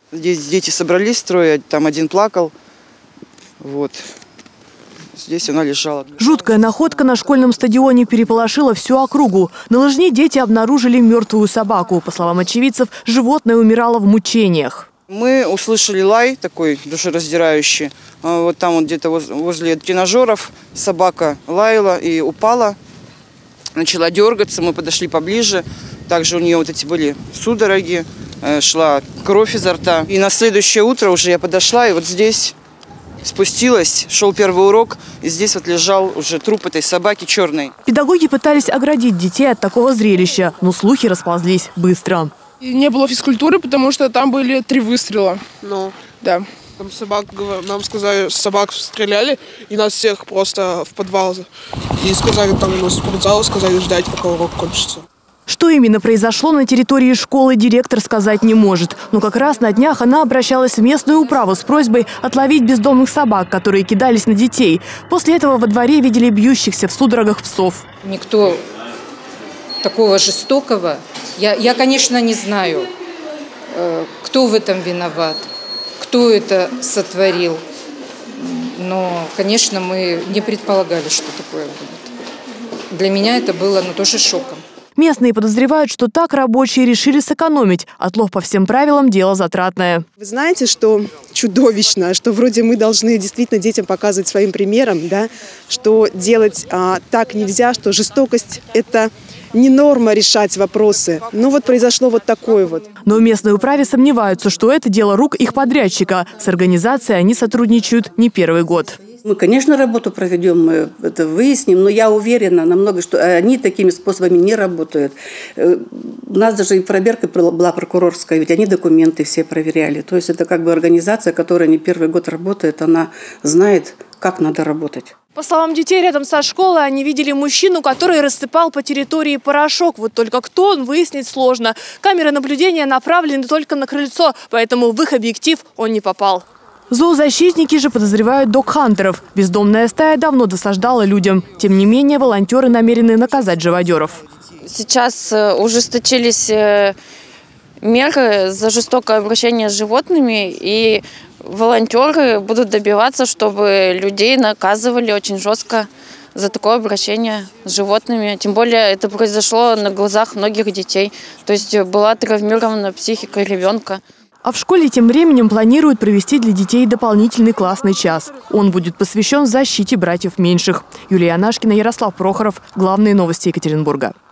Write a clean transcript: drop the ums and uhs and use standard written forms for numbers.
Здесь дети собрались строить, там один плакал. Вот. Здесь она лежала. Жуткая находка на школьном стадионе переполошила всю округу. На лыжне дети обнаружили мертвую собаку. По словам очевидцев, животное умирало в мучениях. Мы услышали лай такой душераздирающий. Вот там вот где-то возле тренажеров собака лаяла и упала. Начала дергаться, мы подошли поближе. Также у нее вот эти были судороги, шла кровь изо рта. И на следующее утро уже я подошла, и вот здесь спустилась, шел первый урок, и здесь вот лежал уже труп этой собаки черной. Педагоги пытались оградить детей от такого зрелища, но слухи расползлись быстро. И не было физкультуры, потому что там были 3 выстрела. Ну, да. Там собак, нам сказали, собак стреляли, и нас всех просто в подвал. И сказали, там у нас спортзал, сказали ждать, пока урок кончится. Что именно произошло на территории школы, директор сказать не может. Но как раз на днях она обращалась в местную управу с просьбой отловить бездомных собак, которые кидались на детей. После этого во дворе видели бьющихся в судорогах псов. Никто такого жестокого, я, конечно, не знаю, кто в этом виноват, кто это сотворил. Но, конечно, мы не предполагали, что такое будет. Для меня это было тоже шоком. Местные подозревают, что так рабочие решили сэкономить. Отлов по всем правилам – дело затратное. Вы знаете, что чудовищно, что вроде мы должны действительно детям показывать своим примером, да, что делать так нельзя, что жестокость – это не норма решать вопросы. Но вот произошло вот такое вот. Но в местной управе сомневаются, что это дело рук их подрядчика. С организацией они сотрудничают не первый год. Мы, конечно, работу проведем, мы это выясним, но я уверена намного, что они такими способами не работают. У нас даже и проверка была прокурорская, ведь они документы все проверяли. То есть это как бы организация, которая не первый год работает, она знает, как надо работать. По словам детей, рядом со школой они видели мужчину, который рассыпал по территории порошок. Вот только кто он, выяснить сложно. Камеры наблюдения направлены только на крыльцо, поэтому в их объектив он не попал. Зоозащитники же подозревают догхантеров. Бездомная стая давно досаждала людям. Тем не менее, волонтеры намерены наказать живодеров. Сейчас ужесточились меры за жестокое обращение с животными, и волонтеры будут добиваться, чтобы людей наказывали очень жестко за такое обращение с животными. Тем более это произошло на глазах многих детей. То есть была травмирована психика ребенка. А в школе тем временем планируют провести для детей дополнительный классный час. Он будет посвящен защите братьев меньших. Юлия Анашкина, Ярослав Прохоров. Главные новости Екатеринбурга.